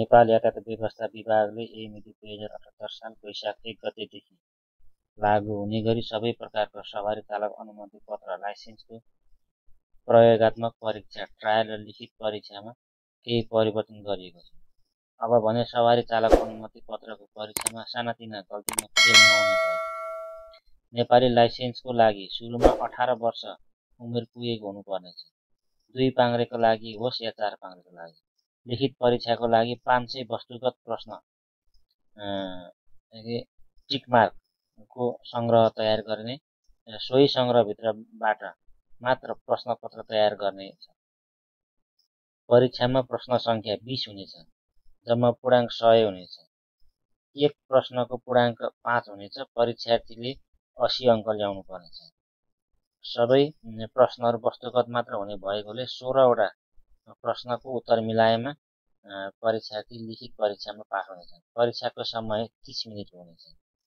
नेपाल यातायात व्यवस्था विभागले यही मिति 2078 साल वैशाख 1 गतेदेखि लागू हुने गरी सबै प्रकारको सवारी चालक अनुमति पत्र लाइसेन्सको प्रयोगात्मक परीक्षा ट्रायल र लिखित परीक्षामा केही परिवर्तन गरिएको छ। अब भने सवारी चालक अनुमति पत्रको परीक्षामा सानातिना गल्तीमा फेल नहुने भयो। नेपाली लाइसेन्सको लागि सुरुमा 18 वर्ष उमेर पुगेको हुनुपर्नेछ। 2 पाङ्ग्रेको लागि होस् या 4 पाङ्ग्रेको लागि। लिखित परीक्षाको लागि 500 वस्तुगत प्रश्न टिकमार्कको सङ्ग्रह तयार गर्ने र सोही सङ्ग्रहभित्रबाट मात्र प्रश्नपत्र तयार गर्ने छ। परीक्षामा प्रश्न सङ्ख्या 20 हुनेछ। जम्मा पूर्णाङ्क 100 हुनेछ। एक प्रश्नको पूर्णाङ्क 5 हुनेछ। परीक्षार्थीले 80 अङ्क ल्याउनु पर्नेछ। सबै प्रश्नहरू वस्तुगत मात्र हुने भएकोले 16 वटा प्रश्नको उत्तर मिलाएमा परीक्षार्थी लिखित परीक्षामा पास हुनेछन्। परीक्षाको समय 30 मिनेट हुनेछ।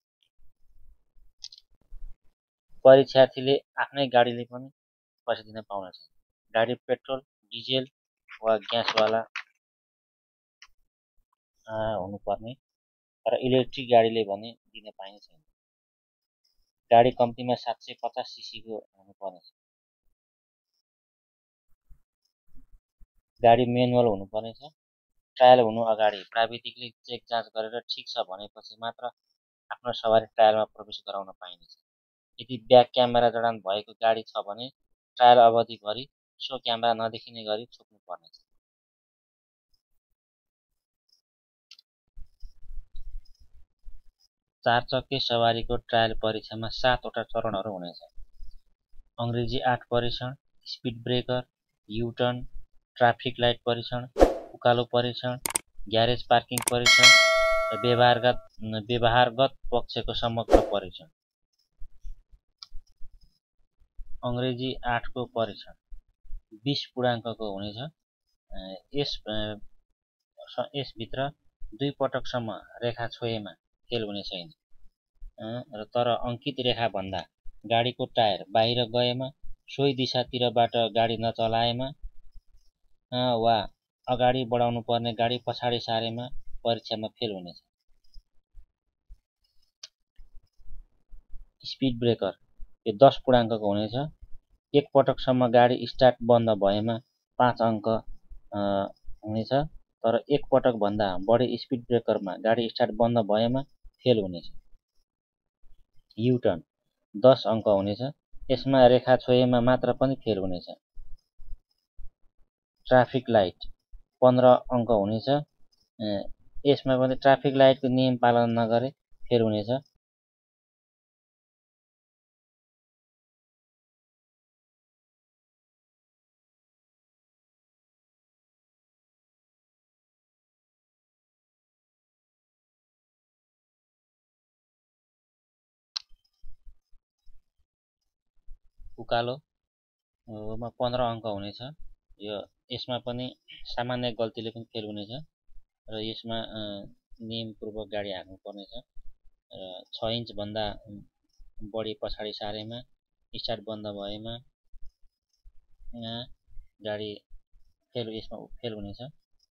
परीक्षार्थीले आफ्नै गाडीले पनि पैसा दिन पाउनेछ। गाडी पेट्रोल, डिजेल वा ग्यासवाला हुनुपर्ने, तर इलेक्ट्रिक गाडीले भने दिन पाइने छैन। गाडी कम्तीमा 750 सीसीको हुनुपर्नेछ। गाडी म्यानुअल हुनुपर्नेछ। ट्रायल हुनु अगाडि प्राविधिकले चेक जाँच गरेर ठिक छ भनेपछि मात्र आफ्नो सवारी ट्रायलमा प्रवेश गराउन पाइनेछ। यदि ब्याक क्यामेरा जडान भएको गाडी छ भने ट्रायल अवधिभरि सो क्यामेरा नदेखिने गरी छोप्नु पर्नेछ। चार चक्के सवारीको ट्रायल परीक्षामा 7 वटा चरणहरू हुनेछ। अङ्ग्रेजी 8 परीक्षण, speed breaker, U turn, traffic light परीक्षण, उकालो परीक्षण, ग्यारेज पार्किङ परीक्षण र व्यवहारगत पक्षको समग्र परीक्षण। अङ्ग्रेजी 8 को परीक्षण 20 पूर्णाङ्कको हुनेछ। यसभित्र 2 पटकसम्म रेखा छोएमा फेल हुने छैन। तर अङ्कित रेखाभन्दा गाडीको टायर बाहिर गएमा, सोही दिशातिरबाट गाडी नचलाएमा वा अगाडि बढाउनु पर्ने गाडी पछाडि सारेमा परीक्षामा फेल हुनेछ। स्पिड ब्रेकर यो 10 पूर्णाङ्कको हुनेछ। एक पटकसम्म गाडी स्टार्ट बन्द भएमा 5 अङ्क हुनेछ। तर एक पटकभन्दा बढी स्पिड ब्रेकरमा गाडी स्टार्ट बन्द भएमा फेल हुनेछ। युटर्न 10 अङ्क हुनेछ। यसमा रेखा छोएमा मात्र पनि फेल हुनेछ। ट्राफिक लाइट 15 अङ्क हुनेछ। यसमा पनि ट्राफिक लाइटको नियम पालन नगरे फेल हुनेछ। उकालोमा 15 अङ्क हुनेछ। यसमा पनि सामान्य गल्तीले पनि फेल हुनेछ र यसमा नियमपूर्वक गाडी हाक्नु पर्नेछ र 6 इन्चभन्दा बढी पछाडि सारेमा, स्टार्ट बन्द भएमा गाडी यसमा फेल हुनेछ।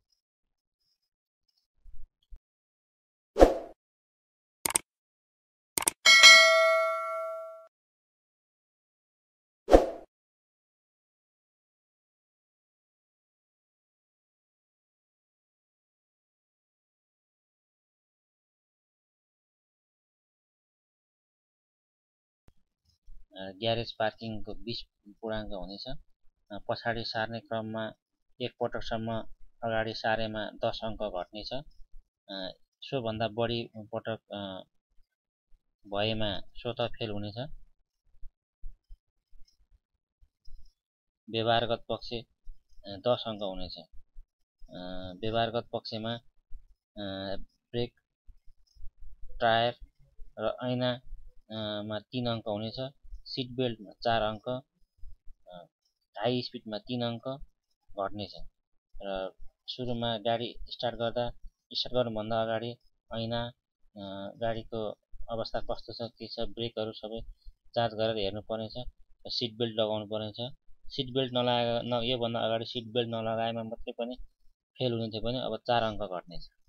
ग्यारेज पार्किङको 20 पूर्णाङ्क हुनेछ। पछाडि सार्ने क्रममा एक पटकसम्म अगाडि सारेमा 10 अङ्क घट्नेछ। सोभन्दा बढी पटक भएमा स्वतः फेल हुनेछ। व्यवहारगत पक्ष 10 अङ्क हुनेछ। व्यवहारगत पक्षमा ब्रेक, टायर र ऐनामा 3 अङ्क हुनेछ। सिट बेल्टमा 4 अङ्क, हाई स्पिडमा 3 अङ्क घट्नेछ। र सुरुमा गाडी स्टार्ट गर्नुभन्दा अगाडि ऐना, गाडीको अवस्था कस्तो छ, के छ, ब्रेकहरू सबै जाँच गरेर हेर्नुपर्नेछ। सिट बेल्ट लगाउनु पर्नेछ। सिट बेल्ट योभन्दा अगाडि सिट बेल्ट नलगाएमा मात्रै पनि फेल हुने थियो भने अब 4 अङ्क घट्नेछ।